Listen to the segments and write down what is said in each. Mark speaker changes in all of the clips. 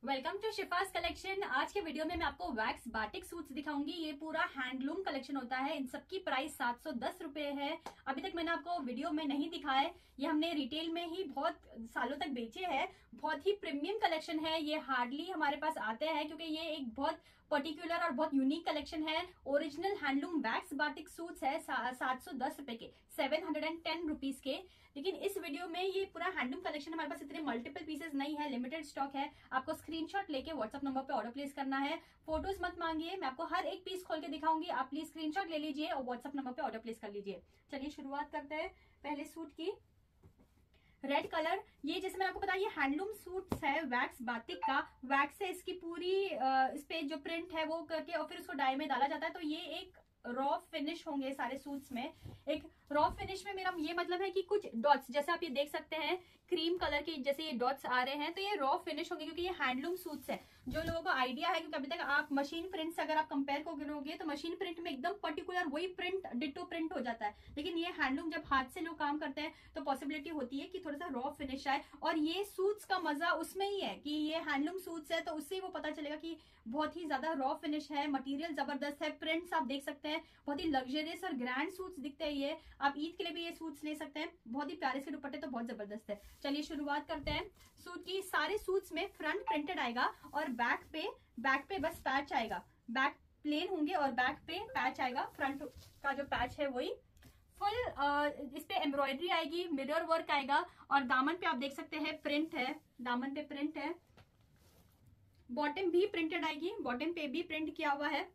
Speaker 1: Welcome to शिफास collection. आज के video में मैं आपको वैक्स बाटिक सूट्स दिखाऊंगी। ये पूरा हैंडलूम कलेक्शन होता है। इन सबकी प्राइस 710 रुपए है। अभी तक मैंने आपको वीडियो में नहीं दिखाया, ये हमने रिटेल में ही बहुत सालों तक बेचे हैं। बहुत ही प्रीमियम कलेक्शन है। ये हार्डली हमारे पास आते हैं क्योंकि ये एक बहुत पर्टिकुलर और बहुत यूनिक कलेक्शन है। Original handloom wax batik suits है 710 रुपए के, 710 रुपीज के। लेकिन इस वीडियो में ये पूरा हैंडलूम कलेक्शन हमारे पास इतने मल्टीपल पीसेस नहीं है, लिमिटेड स्टॉक है। आपको स्क्रीनशॉट लेके व्हाट्सएप नंबर पे ऑर्डर प्लेस करना है। फोटोज मत मांगिए, मैं आपको हर एक पीस खोल के दिखाऊंगी। आप प्लीज स्क्रीनशॉट ले लीजिए और व्हाट्सएप नंबर पे ऑर्डर प्लेस कर लीजिए। चलिए शुरुआत करते हैं पहले सूट की। रेड कलर, ये जैसे मैंने आपको बताया ये हैंडलूम सूट्स है वैक्स बातिक का। वैक्स से इसकी पूरी इस पे जो प्रिंट है वो करके और फिर उसको डाई में डाला जाता है। तो ये एक रॉ फिनिश होंगे सारे सूट्स में। एक रॉ फिनिश में मेरा ये मतलब है कि कुछ डॉट्स जैसे आप ये देख सकते हैं क्रीम कलर के जैसे ये डॉट्स आ रहे हैं, तो ये रॉ फिनिश होंगे क्योंकि ये हैंडलूम सूट्स है। जो लोगों को आइडिया है, क्योंकि अभी तक आप मशीन प्रिंट से अगर आप कंपेयर करोगे तो मशीन प्रिंट में एकदम पर्टिकुलर वही प्रिंट डिटो प्रिंट हो जाता है। लेकिन ये हैंडलूम जब हाथ से लोग काम करते हैं तो पॉसिबिलिटी होती है कि थोड़ा सा रॉ फिनिश आए। और ये सूट्स का मजा उसमें ही है कि ये हैंडलूम सूट्स है, तो उससे वो पता चलेगा कि बहुत ही ज्यादा रॉ फिनिश है। मटेरियल जबरदस्त है, प्रिंट्स आप देख सकते हैं, बहुत ही लग्जरियस और ग्रैंड सूट्स दिखते हैं। ये आप ईद के लिए भी ये सूट्स ले सकते हैं। बहुत ही प्यारे से दुपट्टे तो बहुत जबरदस्त है। चलिए शुरुआत करते हैं सूट की। सारे सूट्स में फ्रंट प्रिंटेड आएगा और बैक पे बस पैच आएगा। बैक प्लेन होंगे और बैक पे पैच आएगा। फ्रंट का जो पैच है वही फुल, इस पे एम्ब्रॉयडरी आएगी, मिरर वर्क आएगा और दामन पे आप देख सकते हैं प्रिंट है, दामन पे प्रिंट है। बॉटम भी प्रिंटेड आएगी, बॉटम पे भी प्रिंट किया हुआ है।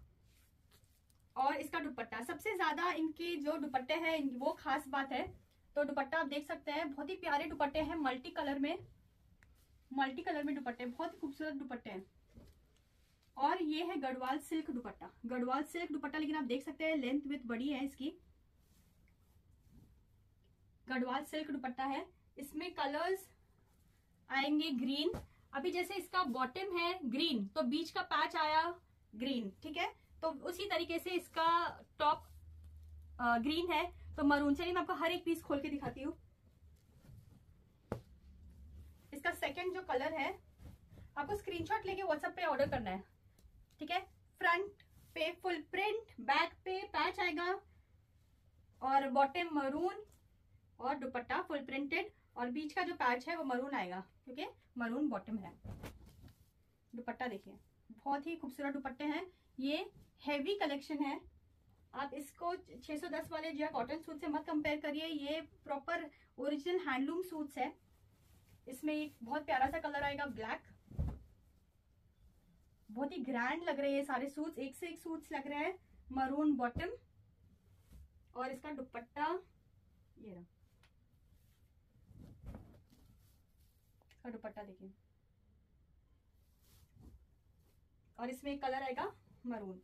Speaker 1: और इसका दुपट्टा, सबसे ज्यादा इनके जो दुपट्टे हैं वो खास बात है। तो दुपट्टा आप देख सकते हैं, बहुत ही प्यारे दुपट्टे हैं। मल्टी कलर में दुपट्टे, बहुत ही खूबसूरत दुपट्टे हैं। और ये है गढ़वाल सिल्क दुपट्टा, गढ़वाल सिल्क दुपट्टा। लेकिन आप देख सकते हैं लेंथ विथ बड़ी है इसकी। गढ़वाल सिल्क दुपट्टा है। इसमें कलर्स आएंगे ग्रीन। अभी जैसे इसका बॉटम है ग्रीन तो बीच का पैच आया ग्रीन, ठीक है। तो उसी तरीके से इसका टॉप ग्रीन है तो मरून। चलिए मैं आपको हर एक पीस खोल के दिखाती हूँ। इसका सेकंड जो कलर है, आपको स्क्रीनशॉट लेके व्हाट्सएप पे ऑर्डर करना है, ठीक है। फ्रंट पे फुल प्रिंट, बैक पे पैच आएगा और बॉटम मरून और दुपट्टा फुल प्रिंटेड और बीच का जो पैच है वो मरून आएगा क्योंकि मरून बॉटम है। दुपट्टा देखिए, बहुत ही खूबसूरत दुपट्टे हैं। ये हैवी कलेक्शन है। आप इसको 610 वाले जो कॉटन सूट से मत कंपेयर करिए। ये प्रॉपर ओरिजिनल हैंडलूम सूट्स है। इसमें एक बहुत प्यारा सा कलर आएगा ब्लैक। बहुत ही ग्रैंड लग रहे हैं सारे सूट्स, एक से एक सूट्स लग रहे हैं। मरून बॉटम और इसका दुपट्टा ये रहा। इसका दुपट्टा देखिए और इसमें एक कलर आएगा मरून।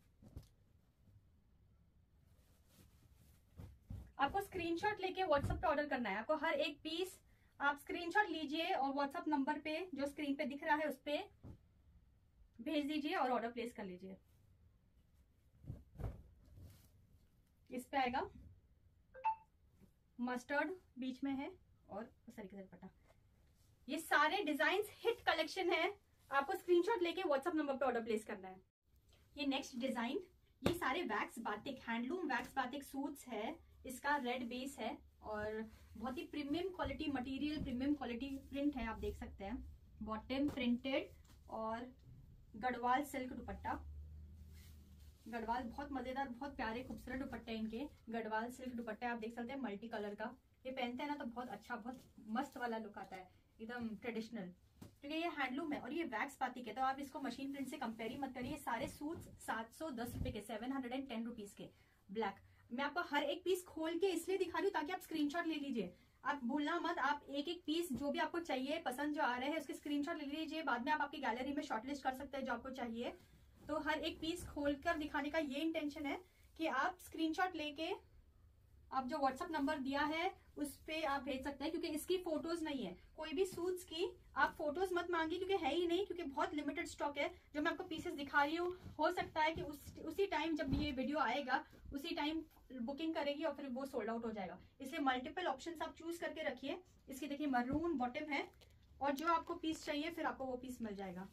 Speaker 1: आपको स्क्रीनशॉट लेके व्हाट्सएप पे ऑर्डर करना है। आपको हर एक पीस आप स्क्रीनशॉट लीजिए और व्हाट्सएप नंबर पे जो स्क्रीन पे दिख रहा है उस पे भेज दीजिए और ऑर्डर प्लेस कर लीजिए। इस पे आएगा मस्टर्ड बीच में है और उस तरीके से दुपट्टा। ये सारे डिजाइन्स हिट कलेक्शन है। आपको स्क्रीनशॉट लेके व्हाट्सएप नंबर पे ऑर्डर प्लेस करना है। ये नेक्स्ट डिजाइन, ये सारे wax batik handloom wax batik suits है। इसका रेड बेस है और बहुत ही premium quality material, premium quality print है, आप देख सकते हैं। बॉटम प्रिंटेड और गढ़वाल सिल्क दुपट्टा। गढ़वाल बहुत मजेदार, बहुत प्यारे खूबसूरत दुपट्टे इनके। गढ़वाल सिल्क दुपट्टे आप देख सकते हैं मल्टी कलर का। ये पहनते हैं ना तो बहुत अच्छा, बहुत मस्त वाला लुक आता है, एकदम ट्रेडिशनल, क्योंकि ये हैंडलूम है और ये वैक्स बातिक है। तो आप इसको मशीन प्रिंट से कंपेयर ही मत करिए। सारे सूट्स 710 रुपए के, 710 रुपीज के ब्लैक। मैं आपको हर एक पीस खोल के इसलिए दिखा रही हूँ ताकि आप स्क्रीनशॉट ले लीजिए। आप भूलना मत, आप एक एक पीस जो भी आपको चाहिए, पसंद जो आ रहे हैं उसके स्क्रीनशॉट ले लीजिए। बाद में आप आपकी गैलरी में शॉर्टलिस्ट कर सकते हैं जो आपको चाहिए। तो हर एक पीस खोलकर दिखाने का ये इंटेंशन है कि आप स्क्रीनशॉट लेके आप जो व्हाट्सएप नंबर दिया है उस पे आप भेज सकते हैं, क्योंकि इसकी फोटोज नहीं है। कोई भी सूट्स की आप फोटोज मत मांगिए क्योंकि है ही नहीं, क्योंकि बहुत लिमिटेड स्टॉक है। जो मैं आपको पीसेस दिखा रही हूँ हो सकता है कि उसी टाइम जब ये वीडियो आएगा उसी टाइम बुकिंग करेगी और फिर वो सोल्ड आउट हो जाएगा। इसलिए मल्टीपल ऑप्शंस आप चूज करके रखिए। इसकी देखिए मरून बॉटम है और जो आपको पीस चाहिए फिर आपको वो पीस मिल जाएगा।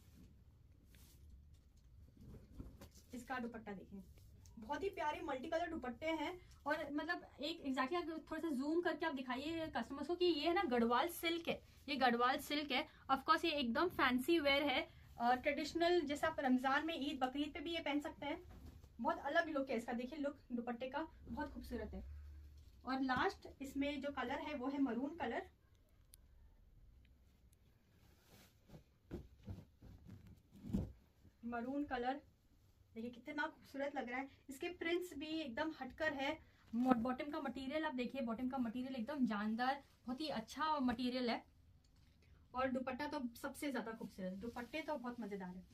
Speaker 1: इसका दुपट्टा देखिए, बहुत ही प्यारे मल्टी कलर दुपट्टे हैं। और मतलब एक एग्जैक्टली थोड़ा सा जूम करके आप दिखाइए कस्टमर्स को कि ये है ना गढ़वाल सिल्क है, ये गढ़वाल सिल्क है। ऑफकोर्स ये एकदम फैंसी वेयर है, ट्रेडिशनल, जैसे आप रमजान में ईद बकरीद पे भी ये पहन सकते हैं। बहुत अलग लुक है इसका, देखिए लुक दुपट्टे का बहुत खूबसूरत है। और लास्ट इसमें जो कलर है वो है मरून कलर। मरून कलर देखिए कितना खूबसूरत लग रहा है। इसके प्रिंट्स भी एकदम हटकर है। बॉटम का मटेरियल आप देखिए, बॉटम का मटेरियल एकदम जानदार, बहुत ही अच्छा मटेरियल है। और दुपट्टा तो सबसे ज्यादा खूबसूरत, दुपट्टे तो बहुत मजेदार है।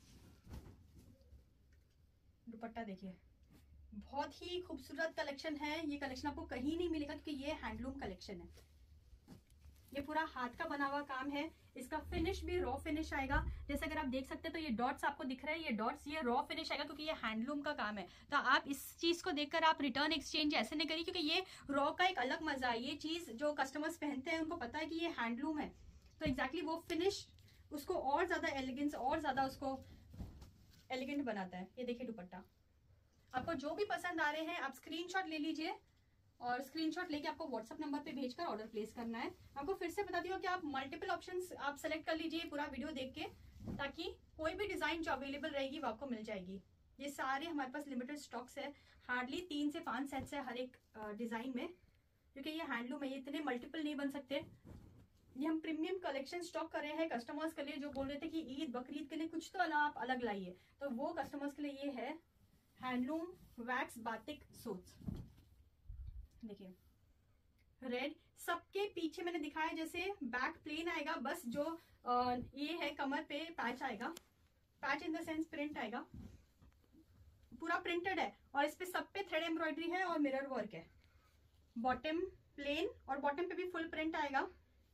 Speaker 1: दुपट्टा देखिए, बहुत ही खूबसूरत कलेक्शन है। ये कलेक्शन आपको कहीं नहीं मिलेगा क्योंकि ये हैंडलूम कलेक्शन है। ये पूरा हाथ का बना हुआ काम है। इसका फिनिश भी रॉ फिनिश आएगा। जैसे अगर आप देख सकते हैं तो ये डॉट्स आपको दिख रहे हैं, ये डॉट्स ये रॉ फिनिश आएगा क्योंकि ये हैंडलूम का काम है। तो आप इस चीज को देखकर आप रिटर्न एक्सचेंज ऐसे नहीं करिए, क्योंकि ये रॉ का एक अलग मजा है। ये चीज जो कस्टमर्स पहनते हैं उनको पता है कि ये हैंडलूम है, तो एग्जैक्टली वो फिनिश उसको और ज्यादा एलिगेंस, और ज्यादा उसको एलिगेंट बनाता है। ये देखिए दुपट्टा, आपको जो भी पसंद आ रहे हैं आप स्क्रीनशॉट ले लीजिए और स्क्रीनशॉट लेके आपको व्हाट्सएप नंबर पे भेजकर ऑर्डर प्लेस करना है। आपको फिर से बताती हूँ कि आप मल्टीपल ऑप्शंस आप सेलेक्ट कर लीजिए पूरा वीडियो देख के, ताकि कोई भी डिजाइन जो अवेलेबल रहेगी वो आपको मिल जाएगी। ये सारे हमारे पास लिमिटेड स्टॉक्स है, हार्डली 3 से 5 सेट्स है हर एक डिजाइन में, क्योंकि ये हैंडलूम है, ये इतने मल्टीपल नहीं बन सकते। ये हम प्रीमियम कलेक्शन स्टॉक कर रहे हैं कस्टमर्स के लिए, जो बोल रहे थे कि ईद बकरीद के लिए कुछ तो आप अलग लाइए, तो वो कस्टमर्स के लिए ये है हैंडलूम वैक्स बातिक सूट्स। देखिए रेड, सबके पीछे मैंने दिखाया जैसे बैक प्लेन आएगा, बस जो ये है कमर पे पैच आएगा, patch in the sense print आएगा, पूरा प्रिंटेड है। और इस पे सब पे थ्रेड एम्ब्रॉयडरी है और मिरर वर्क है। बॉटम प्लेन और बॉटम पे भी फुल प्रिंट आएगा।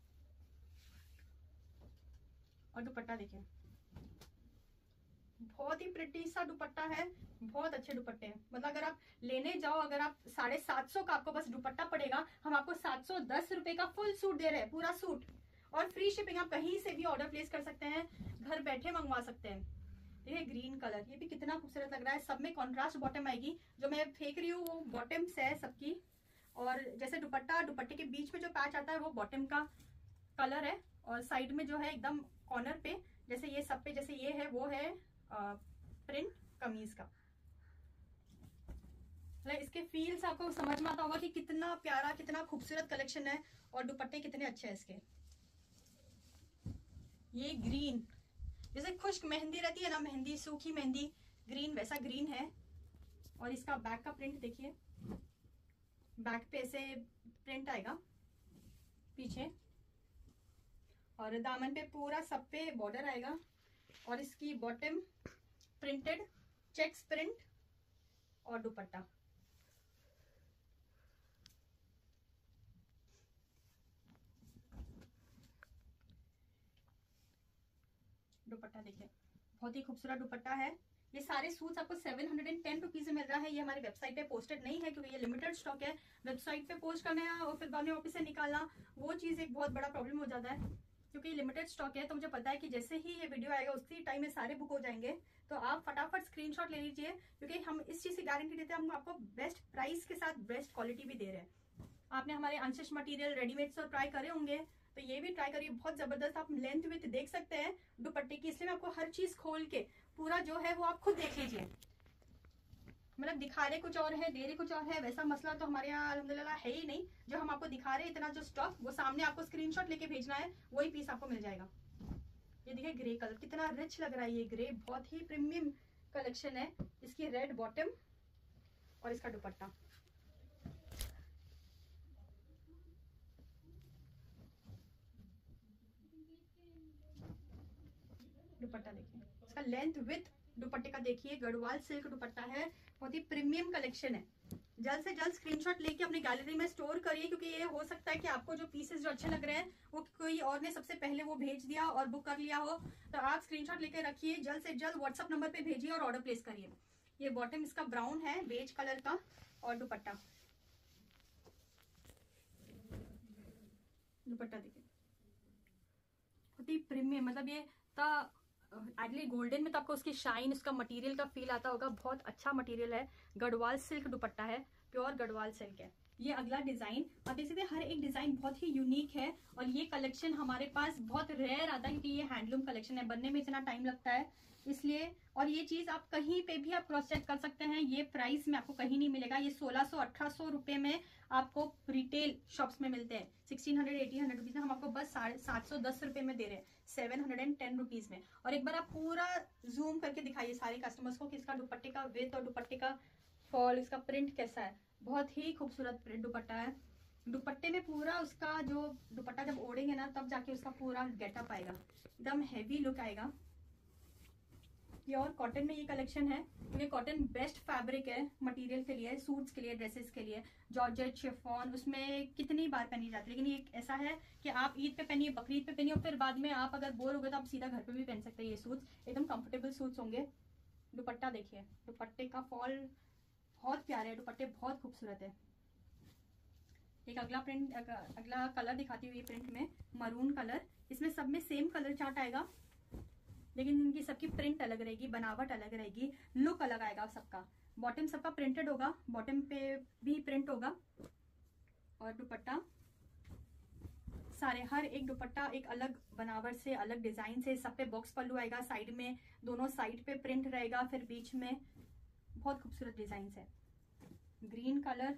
Speaker 1: और दुपट्टा देखिए, बहुत ही प्रिटी सा दुपट्टा है, बहुत अच्छे दुपट्टे हैं। मतलब अगर आप लेने जाओ, अगर आप 750 का आपको बस दुपट्टा पड़ेगा, हम आपको 710 रुपए का फुल सूट दे रहे हैं, पूरा सूट, और फ्री शिपिंग। आप कहीं से भी ऑर्डर प्लेस कर सकते हैं, घर बैठे मंगवा सकते हैं। ये ग्रीन कलर, ये भी कितना खूबसूरत लग रहा है। सब में कॉन्ट्रास्ट बॉटम आएगी, जो मैं फेंक रही हूँ वो बॉटम्स है सबकी। और जैसे दुपट्टा, दुपट्टे के बीच में जो पैच आता है वो बॉटम का कलर है, और साइड में जो है एकदम कॉर्नर पे जैसे ये सब पे जैसे ये है वो है प्रिंट कमीज का। इसके फील्स आपको समझ में आता होगा कि कितना प्यारा, कितना खूबसूरत कलेक्शन है, और दुपट्टे कितने अच्छे हैं इसके। ये ग्रीन, जैसे खुश्क मेहंदी रहती है ना, मेहंदी, सूखी मेहंदी ग्रीन, वैसा ग्रीन है। और इसका बैक का प्रिंट देखिए, बैक पे ऐसे प्रिंट आएगा पीछे, और दामन पे पूरा सब पे बॉर्डर आएगा। और इसकी बॉटम प्रिंटेड चेक्स प्रिंट, और दुपट्टा दुपट्टा देखिए, बहुत ही खूबसूरत दुपट्टा है। ये सारे सूट्स आपको 710 रुपीज में मिल रहा है। ये हमारी वेबसाइट पे पोस्टेड नहीं है क्योंकि ये लिमिटेड स्टॉक है। वेबसाइट पे पोस्ट करना और फिर बाद में वापस से निकालना, वो चीज एक बहुत बड़ा प्रॉब्लम हो जाता है। क्योंकि लिमिटेड स्टॉक है तो मुझे पता है कि जैसे ही ये वीडियो आएगा उसी टाइम में सारे बुक हो जाएंगे। तो आप फटाफट स्क्रीनशॉट ले लीजिए, क्योंकि हम इस चीज की गारंटी देते हैं, हम आपको बेस्ट प्राइस के साथ बेस्ट क्वालिटी भी दे रहे हैं। आपने हमारे अनस्टिच मटेरियल रेडीमेड से ट्राई करे होंगे, तो ये भी ट्राई करिए, बहुत जबरदस्त। आप लेंथ विथ देख सकते हैं दुपट्टे की, इसलिए मैं आपको हर चीज खोल के पूरा जो है वो आप खुद देख लीजिए। मतलब दिखा रहे कुछ और है, दे रहे कुछ और है, वैसा मसला तो हमारे यहाँ अल्हम्दुलिल्लाह है ही नहीं। जो हम आपको दिखा रहे हैं इतना जो स्टॉक, वो सामने आपको स्क्रीनशॉट लेके भेजना है, वही पीस आपको मिल जाएगा। ये देखिए ग्रे कलर कितना रिच लग रहा है, ये ग्रे बहुत ही प्रीमियम कलेक्शन है। इसकी रेड बॉटम और इसका दुपट्टा, दुपट्टा देखिए, इसका लेंथ विथ दुपट्टे का देखिए, गढ़वाल सिल्क दुपट्टा है, बहुत ही प्रीमियम कलेक्शन है। जल्द से जल्द स्क्रीनशॉट लेके अपनी गैलरी में स्टोर करिए, क्योंकि ये हो सकता है कि आपको जो पीसेस जो अच्छे लग रहे हैं वो कोई और ने सबसे पहले वो भेज दिया और बुक कर लिया हो। तो आप स्क्रीनशॉट लेके रखिए, जल्द से जल्द व्हाट्सएप नंबर पे भेजिए और ऑर्डर प्लेस करिए। ये बॉटम इसका ब्राउन है, बेज कलर का, और दुपट्टा दुपट्टा देखिए, बहुत ही प्रीमियम, मतलब ये एक्चुअली गोल्डन में तो आपको उसकी शाइन, उसका मटेरियल का फील आता होगा। बहुत अच्छा मटेरियल है, गढ़वाल सिल्क दुपट्टा है, प्योर गढ़वाल सिल्क है। ये अगला डिजाइन, आप देख सकते हैं हर एक डिजाइन बहुत ही यूनिक है। और ये कलेक्शन हमारे पास बहुत रेयर आता है क्योंकि ये हैंडलूम कलेक्शन है, बनने में इतना टाइम लगता है इसलिए। और ये चीज आप कहीं पे भी आप क्रॉस चेक कर सकते हैं, ये प्राइस में आपको कहीं नहीं मिलेगा। ये 1600-1800 रुपए में आपको रिटेल शॉप्स में मिलते हैं। 1600-1800 रुपीज में हम आपको बस 710 रुपए में दे रहे हैं, 710 रुपीज में। और एक बार आप पूरा जूम करके दिखाइए सारे कस्टमर्स को कि इसका दुपट्टे का विड्थ और दुपट्टे का फॉल, इसका प्रिंट कैसा है। बहुत ही खूबसूरत प्रिंट दुपट्टा है। दुपट्टे में पूरा उसका जो दुपट्टा जब ओढ़ेंगे ना तब जाके उसका पूरा गेटअप आएगा, एकदम हैवी लुक आएगा। प्योर कॉटन में ये कलेक्शन है, क्योंकि कॉटन बेस्ट फैब्रिक है मटेरियल के लिए, सूट्स के लिए, ड्रेसेस के लिए। जॉर्जेट, शिफॉन, उसमें कितनी बार पहनी जाती है, लेकिन ये ऐसा है कि आप ईद पे पहनिए, बकरीद पे पहनिए, और फिर बाद में आप अगर बोर हो गए तो आप सीधा घर पे भी पहन सकते हैं। ये सूट्स एकदम कंफर्टेबल सूट्स होंगे। दुपट्टा देखिए, दुपट्टे का फॉल बहुत प्यारे है, दुपट्टे बहुत खूबसूरत है। एक अगला प्रिंट, अगला कलर दिखाती हुई प्रिंट में, मरून कलर। इसमें सब में सेम कलर चार्ट आएगा, लेकिन इनकी सबकी प्रिंट अलग रहेगी, बनावट अलग रहेगी, लुक अलग आएगा सबका। बॉटम सबका प्रिंटेड होगा, बॉटम पे भी प्रिंट होगा। और दुपट्टा सारे, हर एक दुपट्टा एक अलग बनावट से, अलग डिजाइन से। सब पे बॉक्स पल्लू आएगा, साइड में दोनों साइड पे प्रिंट रहेगा, फिर बीच में बहुत खूबसूरत डिजाइन है। ग्रीन कलर,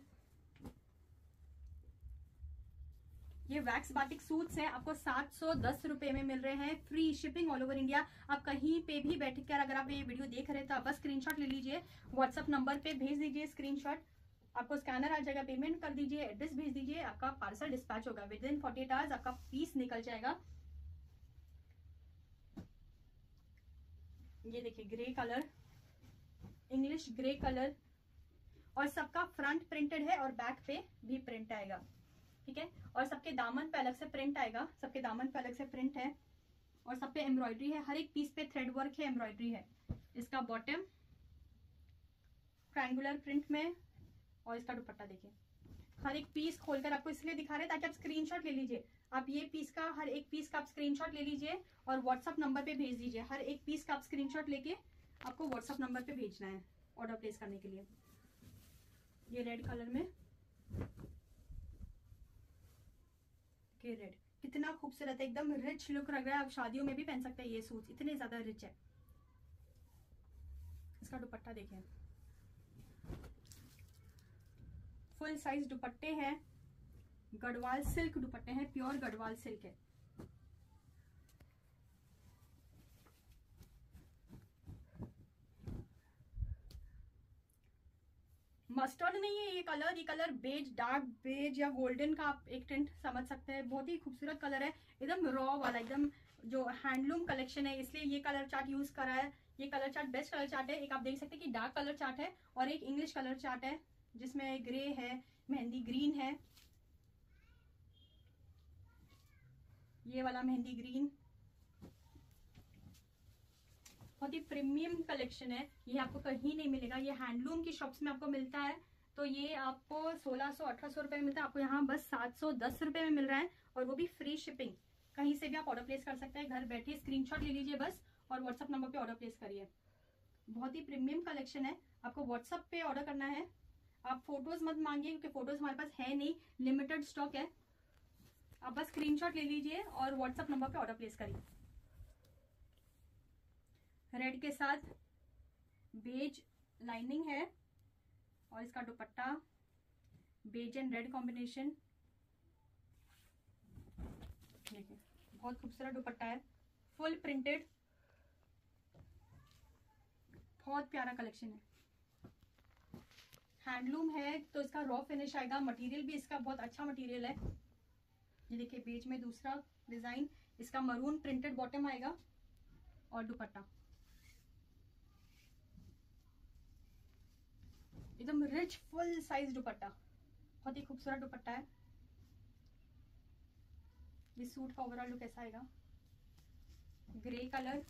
Speaker 1: ये वैक्स बाटिक सूट्स है, आपको 710 रुपए में मिल रहे हैं, free shipping all over India. आप कहीं पे भी बैठ कर अगर आप ये वीडियो देख रहे हैं तो आप बस स्क्रीनशॉट ले लीजिए, व्हाट्सएप नंबर पे भेज दीजिए स्क्रीनशॉट, आपको स्कैनर आ जाएगा, पेमेंट कर दीजिए, एड्रेस भेज दीजिए, आपका पार्सल डिस्पैच होगा। विद इन 48 आवर्स आपका पीस निकल जाएगा। ये देखिए grey colour, English grey colour, और सबका फ्रंट प्रिंटेड है और बैक पे भी प्रिंट आएगा, ठीक है। और सबके दामन पे अलग से प्रिंट आएगा, सबके दामन पे अलग से प्रिंट है, और सब पे एम्ब्रॉयडरी है, हर एक पीस पे थ्रेड वर्क है, एम्ब्रॉयडरी है। इसका बॉटम ट्रायंगुलर प्रिंट में, और इसका दुपट्टा देखिए। हर एक पीस खोलकर आपको इसलिए दिखा रहे हैं ताकि आप स्क्रीनशॉट ले लीजिए। आप ये पीस का, हर एक पीस का आप स्क्रीनशॉट ले लीजिए और व्हाट्सएप नंबर पे भेज दीजिए। हर एक पीस का आप स्क्रीनशॉट लेके आपको व्हाट्सएप नंबर पे भेजना है ऑर्डर प्लेस करने के लिए। ये रेड कलर में, ये रेड कितना खूबसूरत है, एकदम रिच लुक लग रहा है। आप शादियों में भी पहन सकते हैं ये सूट, इतने ज्यादा रिच है। इसका दुपट्टा देखिए, फुल साइज दुपट्टे हैं, गढ़वाल सिल्क दुपट्टे हैं, प्योर गढ़वाल सिल्क है। मस्टर्ड नहीं है ये कलर, ये कलर बेज, डार्क बेज या गोल्डन का आप एक टिंट समझ सकते हैं। बहुत ही खूबसूरत कलर है, एकदम रॉ वाला, एकदम जो हैंडलूम कलेक्शन है इसलिए ये कलर चार्ट यूज करा है। ये colour chart best colour chart है। एक आप देख सकते हैं कि डार्क कलर चार्ट है और एक इंग्लिश कलर चार्ट है जिसमें ग्रे है, मेहंदी ग्रीन है, ये वाला मेहंदी ग्रीन। बहुत ही प्रीमियम कलेक्शन है, ये आपको कहीं नहीं मिलेगा। ये हैंडलूम की शॉप्स में आपको मिलता है तो ये आपको 1600-1800 रुपए में मिलता है, आपको यहाँ बस 710 रुपए में मिल रहा है, और वो भी फ्री शिपिंग। कहीं से भी आप ऑर्डर प्लेस कर सकते हैं, घर बैठे स्क्रीनशॉट ले लीजिए बस और व्हाट्सएप नंबर पे ऑर्डर प्लेस करिए। बहुत ही प्रीमियम कलेक्शन है, आपको व्हाट्सएप पे ऑर्डर करना है। आप फोटोज मत मांगिए क्योंकि फोटोज हमारे पास है नहीं, लिमिटेड स्टॉक है। आप बस स्क्रीनशॉट ले लीजिए और व्हाट्सएप नंबर पे ऑर्डर प्लेस करिए। रेड के साथ बेज लाइनिंग है और इसका dupatta beige and red combination. देखिए बहुत खूबसूरत दुपट्टा है, फुल प्रिंटेड, बहुत प्यारा कलेक्शन है। हैंडलूम है तो इसका रॉ फिनिश आएगा, मटेरियल भी इसका बहुत अच्छा मटेरियल है। ये देखिए बेज में दूसरा डिजाइन, इसका मरून प्रिंटेड बॉटम आएगा और दुपट्टा एकदम रिच फुल साइज दुपट्टा, बहुत ही खूबसूरत दुपट्टा है। इस सूट का ओवरऑल लुक ऐसा आएगा, ग्रे कलर,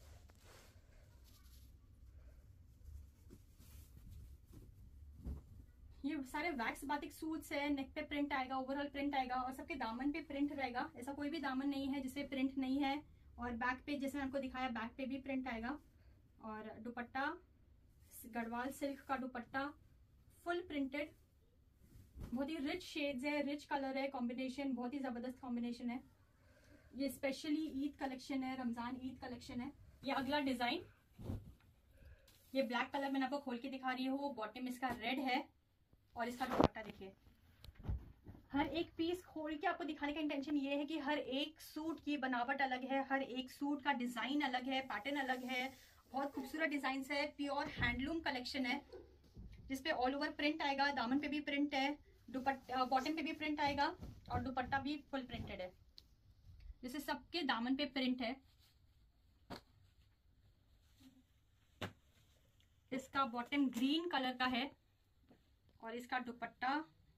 Speaker 1: ये सारे वैक्स बाटिक सूट्स है। नेक पे प्रिंट आएगा, ओवरऑल प्रिंट आएगा और सबके दामन पे प्रिंट रहेगा। ऐसा कोई भी दामन नहीं है जिसपे प्रिंट नहीं है। और बैक पे जैसे मैंने आपको दिखाया बैक पे भी प्रिंट आएगा। और दुपट्टा गढ़वाल सिल्क का दुपट्टा फुल प्रिंटेड, बहुत ही रिच शेड्स है, रिच कलर है, कॉम्बिनेशन बहुत ही जबरदस्त कॉम्बिनेशन है। ये स्पेशली ईद कलेक्शन है, रमजान ईद कलेक्शन है। ये अगला डिजाइन, ये ब्लैक कलर मैंने आपको खोल के दिखा रही हूँ, बॉटम इसका रेड है और इसका दुपट्टा देखिए। हर एक पीस खोल के आपको दिखाने का इंटेंशन ये है कि हर एक सूट की बनावट अलग है, हर एक सूट का डिजाइन अलग है, पैटर्न अलग है, बहुत खूबसूरत डिजाइन है। प्योर हैंडलूम कलेक्शन है जिसपे ऑल ओवर प्रिंट आएगा, दामन पे भी प्रिंट है, दुपट्टा बॉटम पे भी प्रिंट आएगा और दुपट्टा भी फुल प्रिंटेड है। जैसे सबके दामन पे प्रिंट है। इसका बॉटम ग्रीन कलर का है और इसका दुपट्टा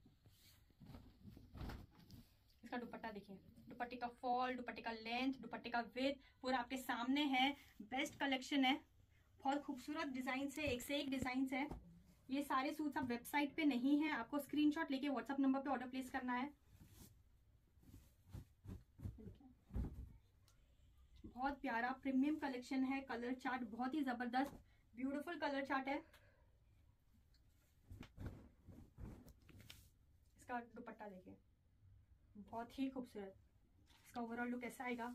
Speaker 1: देखिए। दुपट्टे का फॉल, दुपट्टे का लेंथ, दुपट्टे का विड्थ पूरा आपके सामने है। बेस्ट कलेक्शन है, बहुत खूबसूरत डिजाइन है, एक से एक डिजाइन है। ये सारे सूट्स आप वेबसाइट पे नहीं है, आपको स्क्रीनशॉट लेके व्हाट्सएप नंबर पे ऑर्डर प्लेस करना है। बहुत प्यारा प्रीमियम कलेक्शन है। कलर चार्ट बहुत ही जबरदस्त ब्यूटीफुल कलर चार्ट है। इसका दुपट्टा देखिए, बहुत ही खूबसूरत। इसका ओवरऑल लुक ऐसा आएगा।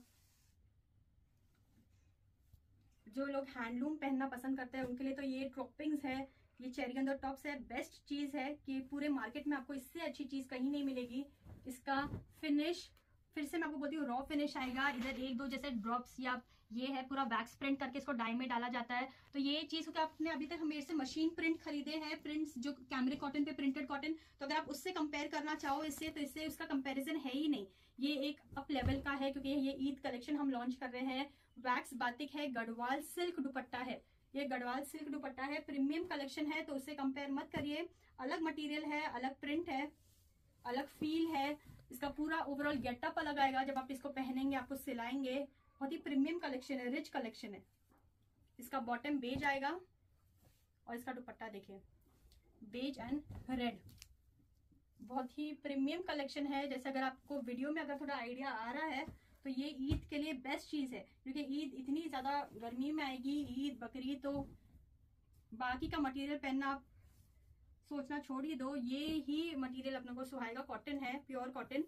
Speaker 1: जो लोग हैंडलूम पहनना पसंद करते हैं उनके लिए तो ये टॉपिंग्स है, ये चेरी ऑन द टॉप्स है, बेस्ट चीज है कि पूरे मार्केट में आपको इससे अच्छी चीज कहीं नहीं मिलेगी। इसका फिनिश फिर से मैं आपको बोलती हूँ, रॉ फिनिश आएगा। इधर एक दो जैसे ड्रॉप्स या ये है पूरा वैक्स प्रिंट करके इसको डाई में डाला जाता है। तो ये चीज तो आपने अभी तक मेरे से मशीन प्रिंट खरीदे हैं, प्रिंट्स जो कैमरिक कॉटन पे प्रिंटेड कॉटन, तो अगर आप उससे कंपेयर करना चाहो इससे, तो इससे उसका कंपैरिजन है ही नहीं। ये एक अप लेवल का है क्योंकि ये ईद कलेक्शन हम लॉन्च कर रहे हैं। वैक्स बातिक है, गढ़वाल सिल्क दुपट्टा है, ये गढ़वाल सिल्क दुपट्टा है, प्रीमियम कलेक्शन है, तो उससे कंपेयर मत करिए। अलग मटेरियल है, अलग प्रिंट है, अलग फील है। इसका पूरा ओवरऑल गेटअप अलग आएगा जब आप इसको पहनेंगे, आपको सिलाएंगे। बहुत ही प्रीमियम कलेक्शन है, रिच कलेक्शन है। इसका बॉटम बेज आएगा और इसका दुपट्टा देखिए बेज एंड रेड, बहुत ही प्रीमियम कलेक्शन है। जैसे अगर आपको वीडियो में अगर थोड़ा आइडिया आ रहा है तो ये ईद के लिए बेस्ट चीज है, क्योंकि ईद इतनी ज्यादा गर्मी में आएगी, ईद बकरीद, तो बाकी का मटेरियल पहनना आप सोचना छोड़ ही दो। ये ही मटेरियल अपने को सुहाएगा। कॉटन है, pure cotton,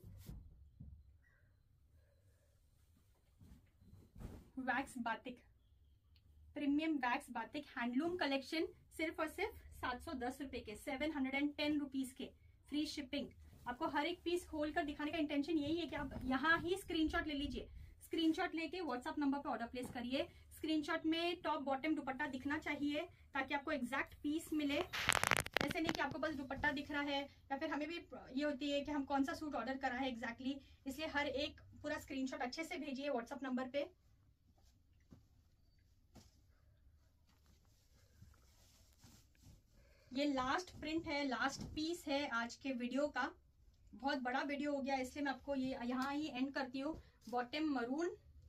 Speaker 1: wax batik, premium wax batik handloom collection, सिर्फ और सिर्फ 710 रुपए के, 710 रुपीज के, फ्री शिपिंग। आपको हर एक पीस खोल कर दिखाने का इंटेंशन यही है कि आप यहाँ ही स्क्रीनशॉट ले लीजिए। स्क्रीनशॉट लेके व्हाट्सएप नंबर पे ऑर्डर प्लेस करिए। स्क्रीनशॉट में टॉप बॉटम दुपट्टा दिखना चाहिए ताकि आपको एग्जैक्ट पीस मिले। ऐसे नहीं कि आपको बस दुपट्टा दिख रहा है, या फिर हमें भी ये होती है कि हम कौन सा सूट ऑर्डर करा है एग्जैक्टली। इसलिए हर एक पूरा स्क्रीनशॉट अच्छे से भेजिए व्हाट्सएप नंबर पे। ये लास्ट प्रिंट है, लास्ट पीस है आज के वीडियो का। बहुत बड़ा वीडियो हो गया इसलिए मैं आपको ये यहाँ ही एंड करती हूँ। बॉटम मरून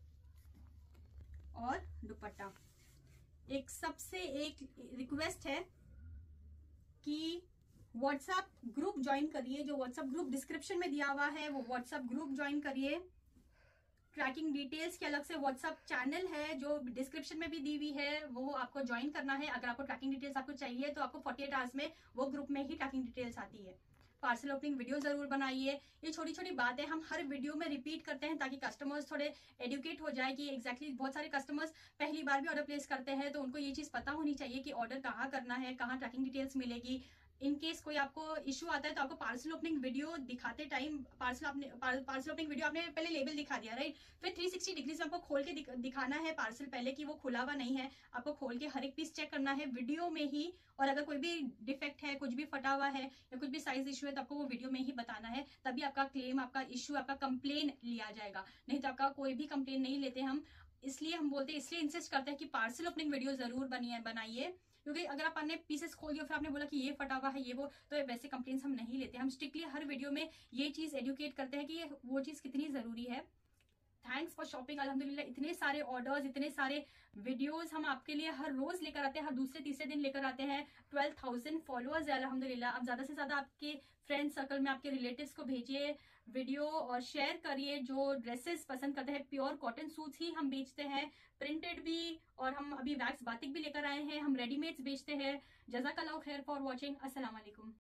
Speaker 1: और दुपट्टा। एक सबसे एक रिक्वेस्ट है कि व्हाट्सएप ग्रुप ज्वाइन करिए, जो व्हाट्सएप ग्रुप डिस्क्रिप्शन में दिया हुआ है वो व्हाट्सएप ग्रुप ज्वाइन करिए। ट्रैकिंग डिटेल्स के अलग से व्हाट्सएप चैनल है जो डिस्क्रिप्शन में भी दी हुई है, वो आपको ज्वाइन करना है। अगर आपको ट्रैकिंग डिटेल्स आपको चाहिए तो आपको 48 आवर्स में वो ग्रुप में ही ट्रैकिंग डिटेल्स आती है। पार्सल ओपनिंग वीडियो जरूर बनाइए। ये छोटी छोटी बातें हम हर वीडियो में रिपीट करते हैं ताकि कस्टमर्स थोड़े एडुकेट हो जाए कि एग्जैक्टली बहुत सारे कस्टमर्स पहली बार भी ऑर्डर प्लेस करते हैं, तो उनको ये चीज पता होनी चाहिए कि ऑर्डर कहाँ करना है, कहाँ ट्रैकिंग डिटेल्स मिलेगी। इन केस कोई आपको इशू आता है तो आपको पार्सल ओपनिंग वीडियो दिखाते टाइम पार्सल ओपनिंग वीडियो आपने पहले लेबल दिखा दिया, राइट। फिर 360 डिग्री से आपको खोल के दिखाना है पार्सल पहले कि वो खुला हुआ नहीं है। आपको खोल के हर एक पीस चेक करना है वीडियो में ही, और अगर कोई भी डिफेक्ट है, कुछ भी फटा हुआ है या कुछ भी साइज इशू है तो आपको वो वीडियो में ही बताना है। तभी आपका क्लेम, आपका इशू, आपका कंप्लेन लिया जाएगा। नहीं तो आपका कोई भी कंप्लेन नहीं लेते हम। इसलिए हम बोलते हैं, इसलिए इंसिस्ट करते हैं कि पार्सल ओपनिंग वीडियो जरूर बनाइए, क्योंकि अगर आप अपने पीसेस खोल दिए फिर आपने बोला कि ये फटा हुआ है ये वो, तो वैसे कंप्लेंट्स हम नहीं लेते। हम स्ट्रिक्टली हर वीडियो में ये चीज एडुकेट करते हैं कि वो चीज कितनी जरूरी है। Thanks for shopping. अल्हम्दुलिल्लाह इतने सारे ऑर्डर्स, इतने सारे वीडियोस हम आपके लिए हर रोज लेकर आते हैं, हर दूसरे तीसरे दिन लेकर आते हैं। 12,000 फॉलोअर्स है अल्हम्दुलिल्लाह। आप ज्यादा से ज्यादा आपके फ्रेंड सर्कल में, आपके रिलेटिव्स को भेजिए वीडियो और शेयर करिए। जो ड्रेसेस पसंद करते हैं, प्योर कॉटन सूट्स ही हम बेचते हैं, प्रिंटेड भी, और हम अभी वैक्स बातिक भी लेकर आए हैं। हम रेडीमेड्स बेचते हैं। जज़ाकल्लाहु खैर फॉर वॉचिंग। अस्सलाम वालेकुम।